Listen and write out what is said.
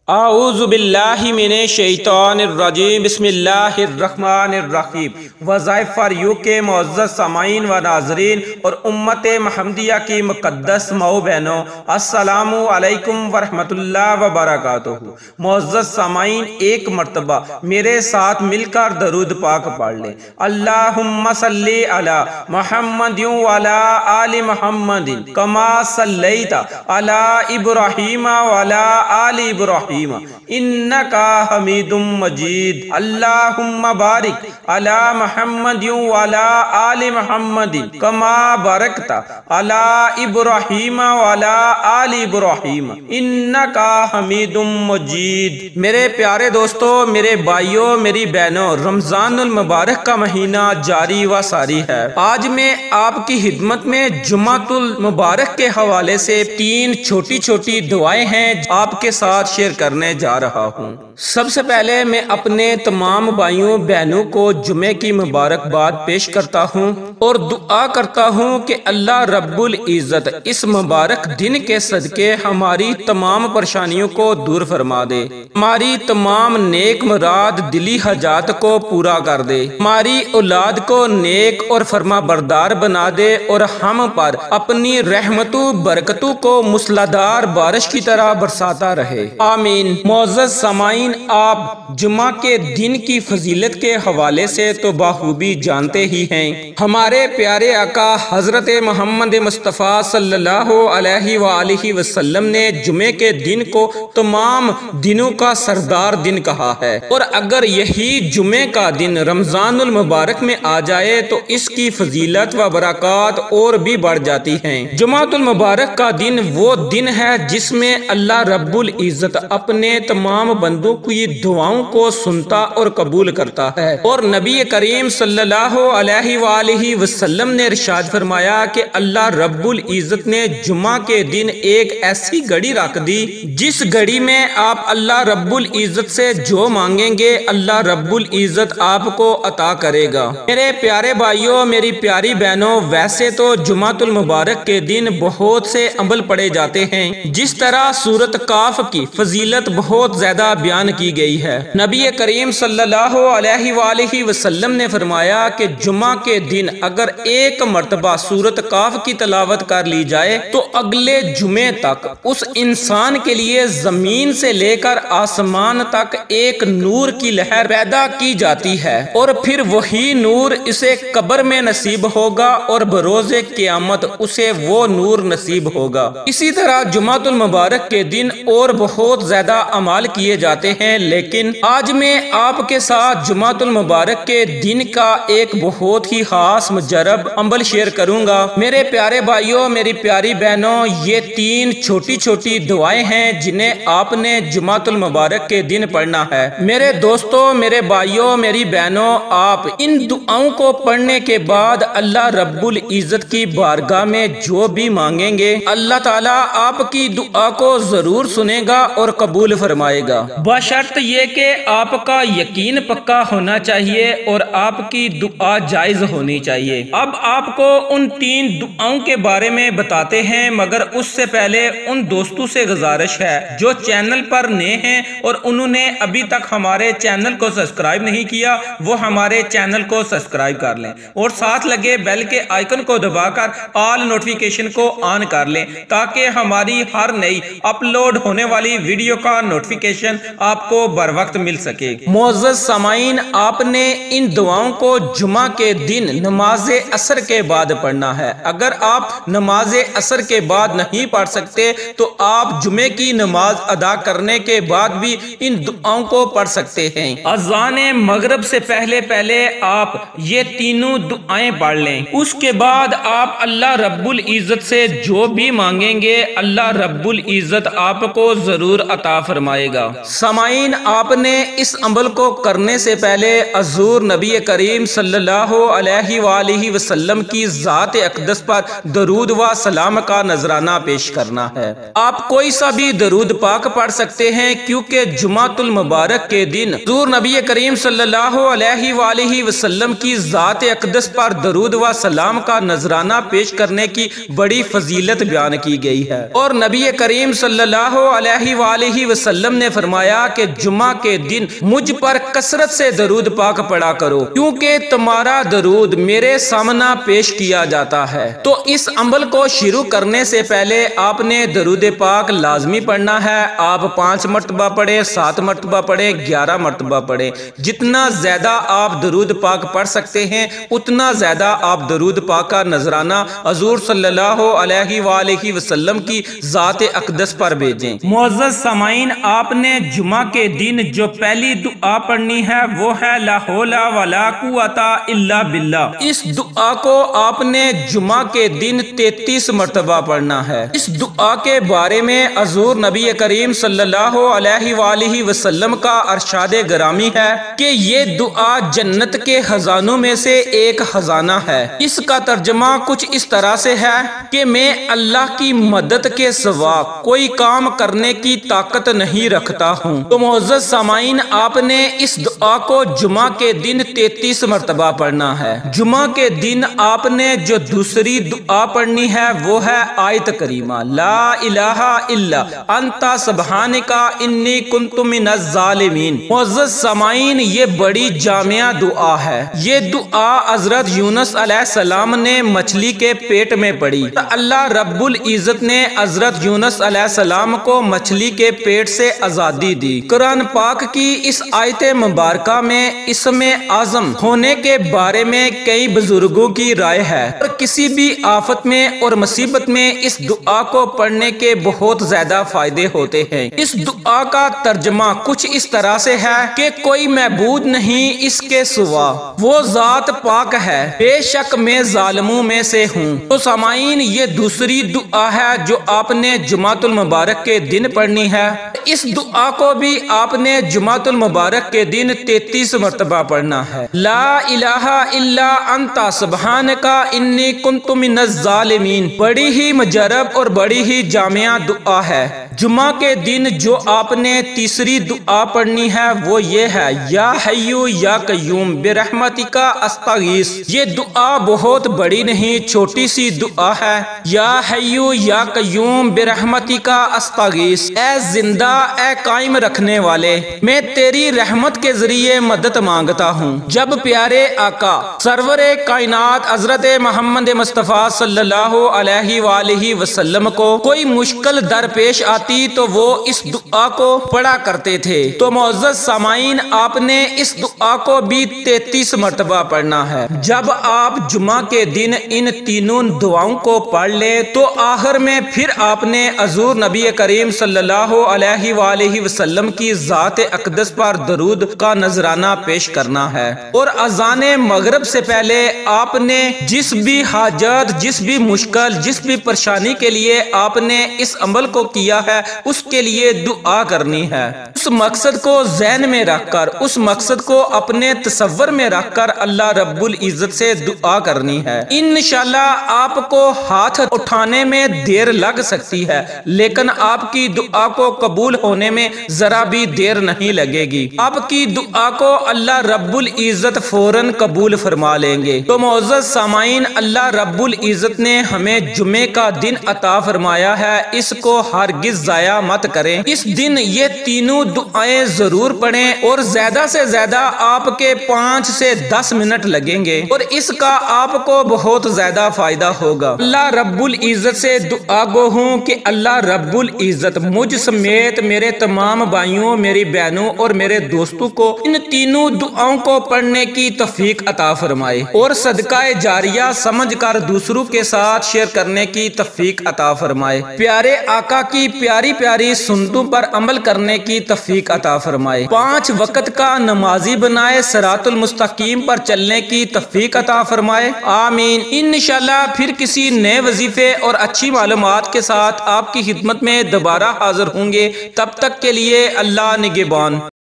आऊज़ु बिल्लाहि मिनश शैतानिर रजीम बिस्मिल्लाहिर्रहमानिर्रहीम। वज़ाइफ for you के मुअज़्ज़ज़ सामाईन व नाज़रीन और उम्मत महमदिया की मुक़द्दस माओ बहनों, अस्सलामु अलैकुम वरहमतुल्लाहि व बरकातुहू। मुअज़्ज़ज़ सामाईन, एक मरतबा मेरे साथ मिलकर दरूद पाक पढ़ लें। अल्लाहुम्मा सल्ली अला मुहम्मदिन व अला आलि मुहम्मदिन कमा सल्लैता अला इब्राहीम व अला आलि इब्राहीम इन्नका हमीदुम मजीद। अल्लाहुम्मा बारिक अला मुहम्मदिन व अला आलि मुहम्मदिन कमा बारकता अला इब्राहीम व अला आलि इब्राहीम इन्नका हमीदुम मजीद। मेरे प्यारे दोस्तों, मेरे भाइयों, मेरी बहनों, रमजानुल मुबारक का महीना जारी व सारी है। आज मैं आपकी खिदमत में जुमातुल मुबारक के हवाले से 3 छोटी छोटी दुआएं हैं आपके साथ शेयर करने जा रहा हूँ। सबसे पहले मैं अपने तमाम भाइयों बहनों को जुमे की मुबारकबाद पेश करता हूँ और दुआ करता हूँ कि अल्लाह रब्बुल इज़्ज़त इस मुबारक दिन के सदके हमारी तमाम परेशानियों को दूर फरमा दे, हमारी तमाम नेक मुराद दिली हजात को पूरा कर दे, हमारी औलाद को नेक और फरमा बरदार बना दे और हम पर अपनी रहमतों बरकतों को मूसलाधार बारिश की तरह बरसाता रहे, आमीन। मुअज़्ज़ज़ सामाईन, आप जुमा के दिन की फजीलत के हवाले से तो बाखूबी जानते ही हैं। हमारे प्यारे आका हजरत मोहम्मद मुस्तफ़ा सल्लल्लाहु अलैहि वसल्लम ने जुमे के दिन को तमाम दिनों का सरदार दिन कहा है और अगर यही जुमे का दिन रमजानुल मुबारक में आ जाए तो इसकी फजीलत व बरकत और भी बढ़ जाती हैं। जुमातुल मुबारक का दिन वो दिन है जिसमें अल्लाह रब्बुल इज़्ज़त अपने तमाम बंदों की दुआओं को सुनता और कबूल करता है और नबी करीम सल्लल्लाहु अलैहि वसल्लम ने इरशाद फरमाया कि अल्लाह रब्बुल इज़्ज़त ने जुमा के दिन एक ऐसी घड़ी रख दी जिस घड़ी में आप अल्लाह रब्बुल इज़्ज़त से जो मांगेंगे अल्लाह रब्बुल इज़्ज़त आपको अता करेगा। मेरे प्यारे भाइयों, मेरी प्यारी बहनों, वैसे तो जुमातुल मुबारक के दिन बहुत से अमल पढ़े जाते हैं। जिस तरह सूरत काफ की फजीलत बहुत ज्यादा बयान की गई है। नबी करीम सल्लल्लाहु अलैहि वसल्लम ने फरमाया कि जुमा के दिन अगर एक मर्तबा सूरत काफ की तलावत कर ली जाए तो अगले जुमे तक उस इंसान के लिए जमीन से लेकर आसमान तक एक नूर की लहर पैदा की जाती है और फिर वही नूर इसे कब्र में नसीब होगा और बरोज़े क़यामत उसे वो नूर नसीब होगा। इसी तरह जुमातुल मुबारक के दिन और बहुत ज्यादा अमाल किए जाते हैं, लेकिन आज मैं आपके साथ जुमातुल मुबारक के दिन का एक बहुत ही खास मुजरब अमल शेयर करूंगा। मेरे प्यारे भाइयों, मेरी प्यारी बहनों, ये 3 छोटी छोटी दुआएं हैं जिन्हें आपने जुमातुल मुबारक के दिन पढ़ना है। मेरे दोस्तों, मेरे भाइयों, मेरी बहनों, आप इन दुआओं को पढ़ने के बाद अल्लाह रब्बुल इज़्ज़त की बारगाह में जो भी मांगेंगे अल्लाह ताला आपकी दुआ को जरूर सुनेगा और कबूल फरमाएगा, बशर्त ये कि आपका यकीन पक्का होना चाहिए और आपकी दुआ जायज होनी चाहिए। अब आपको उन 3 दुआओं के बारे में बताते हैं, मगर उससे पहले उन दोस्तों से गुजारिश है जो चैनल पर नए हैं और उन्होंने अभी तक हमारे चैनल को सब्सक्राइब नहीं किया, वो हमारे चैनल को सब्सक्राइब कर लें और साथ लगे बेल के आइकन को दबाकर ऑल नोटिफिकेशन को ऑन कर लें ताकि हमारी हर नई अपलोड होने वाली वीडियो का नोटिफिकेशन आपको बर वक्त मिल सके। मुअज़्ज़ज़ सामाईन, आपने इन दुआओं को जुमा के दिन नमाज असर के बाद पढ़ना है। अगर आप नमाज असर के बाद नहीं पढ़ सकते तो आप जुमे की नमाज अदा करने के बाद भी इन दुआओं को पढ़ सकते हैं। अज़ान मगरिब से पहले पहले आप ये तीनों दुआएं पढ़ लें। उसके बाद आप अल्लाह रब्बुल इज़्ज़त से जो भी मांगेंगे अल्लाह रब्बुल इज़्ज़त आपको जरूर अता फरमाएगा। सामाईन, आपने इस अमल को करने से पहले हज़ूर नबी करीम सल्लल्लाहु अलैहि वसल्लम की ज़ात अक़दस पर दरूद व सलाम का नजराना पेश करना है। आप कोई सा भी दरूद पाक पढ़ सकते हैं क्योंकि जुमातुल मुबारक के दिन हज़ूर नबी करीम सल्लल्लाहु अलैहि वसल्लम की ज़ात अक़दस पर दरूद व सलाम का नजराना पेश करने की बड़ी फजीलत बयान की गई है और नबी करीम सल्लल्लाहु अलैहि अलैहि वसल्लम ने फरमाया कि जुमा के दिन मुझ पर कसरत से दरूद पाक पढ़ा करो, क्योंकि तुम्हारा दरूद मेरे सामना पेश किया जाता है। तो इस अमल को शुरू करने से पहले आपने दरूद पाक लाजमी पढ़ना है। आप 5 मरतबा पढ़े, 7 मरतबा पढ़े, 11 मरतबा पढ़े। जितना ज्यादा आप दरूद पाक पढ़ सकते हैं उतना ज्यादा आप दरूद पाक का नजराना हजूर सल्लल्लाहु अलैहि वसल्लम की जात अक़दस पर भेजें। मुअज़्ज़ज़ सामाईन, आपने जुमा के दिन जो पहली दुआ पढ़नी है वो है ला हौला वला कुव्वता इल्ला बिल्लाह। इस दुआ को आपने जुमा के दिन 33 मरतबा पढ़ना है। इस दुआ के बारे में हजूर नबी करीम सल्लल्लाहु अलैहि वसल्लम का अरशाद गरामी है कि ये दुआ जन्नत के खजानों में से एक खजाना है। इसका तर्जमा कुछ इस तरह से है कि मैं अल्लाह की मदद के सिवा कोई काम करने की ताकत नहीं रखता हूँ। तो मुअज़्ज़ज़ सामाईन, आपने इस दुआ को जुमा के दिन 33 मरतबा पढ़ना है। जुमा के दिन आपने जो दूसरी दुआ पढ़नी है वो है आयत करीमा ला इलाहा इल्ला अंता सुब्हानका इन्नी कुन्तु मिनज़ ज़ालिमीन। मुअज़्ज़ज़ सामाईन, ये बड़ी जामिया दुआ है। ये दुआ हज़रत यूनुस अलैहिस्सलाम ने मछली के पेट में पड़ी। अल्लाह रब्बुल इज़्ज़त ने हज़रत यूनुस अलैहिस्सलाम को मछली के पेट से आज़ादी दी। कुरान पाक की इस आयत मुबारका में इसमे आज़म होने के बारे में कई बुजुर्गों की राय है और किसी भी आफत में और मुसीबत में इस दुआ को पढ़ने के बहुत ज्यादा फायदे होते हैं। इस दुआ का तर्जमा कुछ इस तरह से है कि कोई महबूद नहीं इसके सिवा, वो जात पाक है, बेशक मैं जालिमों में से हूँ। तो सामाईन, ये दूसरी दुआ है जो आपने जुमातुल मुबारक के दिन पढ़नी है। इस दुआ को भी आपने जुमातुल मुबारक के दिन 33 मरतबा पढ़ना है। ला इलाहा इल्ला अंता सुब्हानका इन्नी कुन्तु मिनज़ ज़ालिमीन। बड़ी ही मुजरब और बड़ी ही जामिया दुआ है। जुमा के दिन जो आपने तीसरी दुआ पढ़नी है वो ये है या हय्यू या कय्यूम बिरहमतिका अस्तगीस। ये दुआ बहुत बड़ी नहीं, छोटी सी दुआ है। या हय्यू या कय्यूम बिरहमतिका अस्तगीस। ए जिंदा ए कायम रखने वाले, मैं तेरी रहमत के जरिए मदद मांगता हूँ। जब प्यारे आका सरवरे कायनात हजरत मोहम्मद मुस्तफ़ा सल्लल्लाहु अलैहि वसल्लम को कोई मुश्किल दरपेश आती तो वो इस दुआ को पढ़ा करते थे। तो मुअज़्ज़ज़ सामाईन, आपने इस दुआ को भी 33 मरतबा पढ़ना है। जब आप जुमा के दिन इन तीनों दुआओं को पढ़ ले तो आखिर में फिर आपने हजूर नबी करीम सल्लल्लाहु अलैहि वसल्लम की जात अक़दस पर दरूद का नजराना पेश करना है। और अज़ान मगरिब से पहले आपने जिस भी हाजत, जिस भी मुश्किल, जिस भी परेशानी के लिए आपने इस अमल को किया है उसके लिए दुआ करनी है। उस मकसद को ज़हन में रखकर, उस मकसद को अपने तसव्वुर में रखकर अल्लाह रब्बुल इज़्ज़त से दुआ करनी है। इंशाअल्लाह आपको हाथ उठाने में देर लग सकती है, लेकिन आपकी दुआ को कबूल होने में जरा भी देर नहीं लगेगी। आपकी दुआ को अल्लाह रब्बुल इज़्ज़त फौरन कबूल फरमा लेंगे। तो मुअज़्ज़ज़ सामाईन, अल्लाह रब्बुल इज़्ज़त ने हमें जुमे का दिन अता फरमाया है, इसको हरगिज़ ज़ाया मत करें। इस दिन ये तीनों दुआएं जरूर पढ़ें और ज्यादा से ज्यादा आपके 5 से 10 मिनट लगेंगे और इसका आपको बहुत ज्यादा फायदा होगा। अल्लाह रब्बुल इज़्ज़त से दुआ गो हूँ कि अल्लाह रब्बुल इज़्ज़त मुझ समेत मेरे तमाम भाइयों, मेरी बहनों और मेरे दोस्तों को इन तीनों दुआओं को पढ़ने की तौफीक अता फरमाए और सदकाए जारिया समझकर दूसरों के साथ शेयर करने की तौफीक अता फरमाए। प्यारे आका की प्यारी प्यारी सुन्नतों पर अमल करने की तौफीक अता फरमाए। 5 वक्त का नमाजी बनाए, सिरातुल मुस्तकीम पर चलने की तौफीक अता फरमाए। आमीन। इंशाअल्लाह फिर किसी नए वजीफे और अच्छी मालूमात के साथ आपकी खिदमत में दोबारा हाजिर होंगे। तब तक के लिए अल्लाह निगहबान।